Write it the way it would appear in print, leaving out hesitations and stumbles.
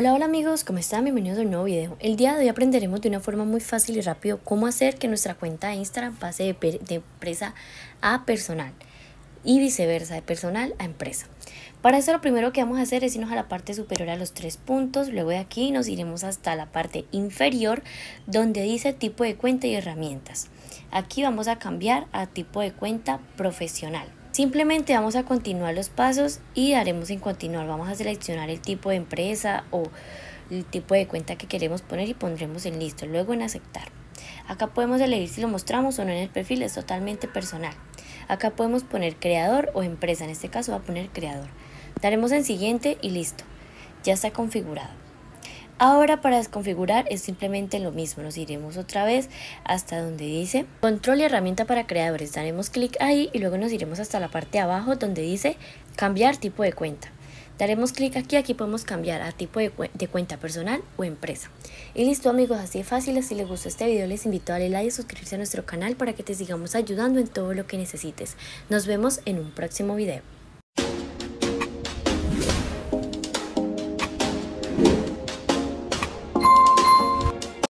Hola, hola amigos, ¿cómo están? Bienvenidos a un nuevo video. El día de hoy aprenderemos de una forma muy fácil y rápido cómo hacer que nuestra cuenta de Instagram pase de empresa a personal y viceversa, de personal a empresa. Para eso lo primero que vamos a hacer es irnos a la parte superior a los 3 puntos, luego de aquí nos iremos hasta la parte inferior donde dice tipo de cuenta y herramientas. Aquí vamos a cambiar a tipo de cuenta profesional. Simplemente vamos a continuar los pasos y daremos en continuar. Vamos a seleccionar el tipo de empresa o el tipo de cuenta que queremos poner y pondremos en listo, luego en aceptar. Acá podemos elegir si lo mostramos o no en el perfil, es totalmente personal. Acá podemos poner creador o empresa, en este caso va a poner creador. Daremos en siguiente y listo, ya está configurado. Ahora para desconfigurar es simplemente lo mismo, nos iremos otra vez hasta donde dice control y herramienta para creadores, daremos clic ahí y luego nos iremos hasta la parte de abajo donde dice cambiar tipo de cuenta. Daremos clic aquí, aquí podemos cambiar a tipo de cuenta personal o empresa. Y listo amigos, así de fácil. Si les gustó este video les invito a darle like y suscribirse a nuestro canal para que te sigamos ayudando en todo lo que necesites. Nos vemos en un próximo video.